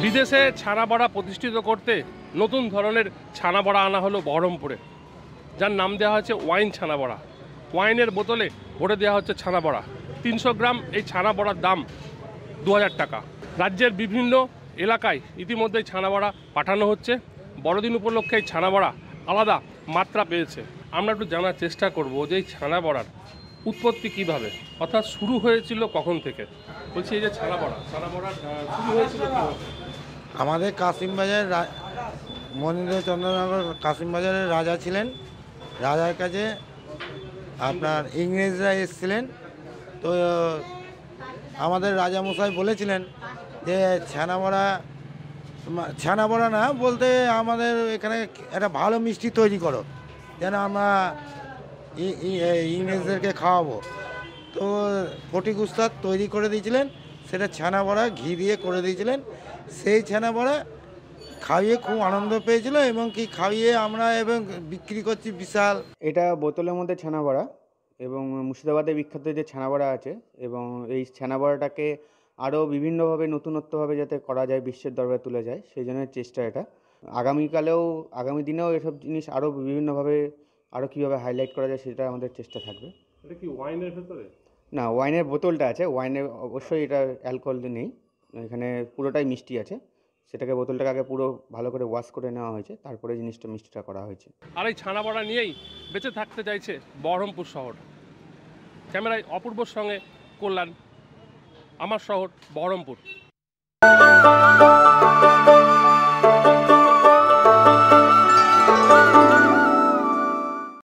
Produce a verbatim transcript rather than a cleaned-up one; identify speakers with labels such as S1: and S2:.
S1: বিদেশে ছানা বড়া প্রতিষ্ঠিত করতে নতুন ধরনের ছানা বড়া আনা হলো বহরমপুরে, যার নাম দেওয়া হয়েছে ওয়াইন ছানা বড়া। ওয়াইনের বোতলে ভরে দেওয়া হচ্ছে ছানা বড়া। তিনশো গ্রাম এই ছানা বড়ার দাম দু হাজার টাকা। রাজ্যের বিভিন্ন এলাকায় ইতিমধ্যেই ছানা বড়া পাঠানো হচ্ছে। বড়দিন উপলক্ষে এই ছানা বড়া আলাদা মাত্রা পেয়েছে। আমরা একটু জানার চেষ্টা করব যে এই ছানা বড়ার উৎপত্তি কীভাবে, অর্থাৎ শুরু হয়েছিল কখন থেকে। বলছি এই যে ছানা বড়া ছানা বড়ার শুরু হয়েছিল কীভাবে?
S2: আমাদের কাশিমবাজার মনীন্দ্রচন্দ্রনগর কাশিমবাজারের রাজা ছিলেন। রাজার কাছে আপনার ইংরেজরা এসেছিলেন। তো আমাদের রাজামশাই বলেছিলেন যে ছানা বড়া ছানা বড়া না বলতে আমাদের এখানে একটা ভালো মিষ্টি তৈরি করো, যেন আমরা ইংরেজদেরকে খাওয়াবো। তো ফটিক উস্তাদ তৈরি করে দিয়েছিলেন, সেটা ছানা বড়া ঘি দিয়ে করে দিয়েছিলেন। সেই ছানা বড়া খাইয়ে খুব আনন্দ পেয়েছিল এবং কি খাইয়ে আমরা এবং বিক্রি করছি বিশাল।
S3: এটা বোতলের মধ্যে ছানা বড়া এবং মুর্শিদাবাদে বিখ্যাত যে ছানা বড়া আছে, এবং এই ছানা বড়াটাকে আরও বিভিন্নভাবে নতুনত্বভাবে যাতে করা যায়, বিশ্বের দরবারে তুলে যায়, সেই জন্য চেষ্টা এটা। আগামীকালেও আগামী দিনেও এসব জিনিস আরও বিভিন্নভাবে আরও কীভাবে হাইলাইট করা যায় সেটা আমাদের চেষ্টা থাকবে।
S1: এটা কি ওয়াইনের ভেতরে?
S3: না, ওয়াইনের বোতলটা আছে। ওয়াইনের অবশ্যই এটা অ্যালকোহল নেই, এখানে পুরোটাই মিষ্টি আছে। সেটাকে বোতলটাকে আগে পুরো ভালো করে ওয়াশ করে নেওয়া হয়েছে, তারপরে জিনিসটা মিষ্টিটা করা হয়েছে।
S1: আর এই ছানা বড়া নিয়েই বেঁচে থাকতে চাইছে বহরমপুর শহর। ক্যামেরায় অপূর্বর সঙ্গে কল্যাণ, আমার শহর বহরমপুর।